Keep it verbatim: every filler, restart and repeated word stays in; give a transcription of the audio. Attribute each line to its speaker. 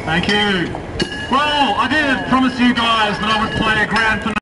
Speaker 1: Thank you. Well, I did promise you guys that I would play a grand finale.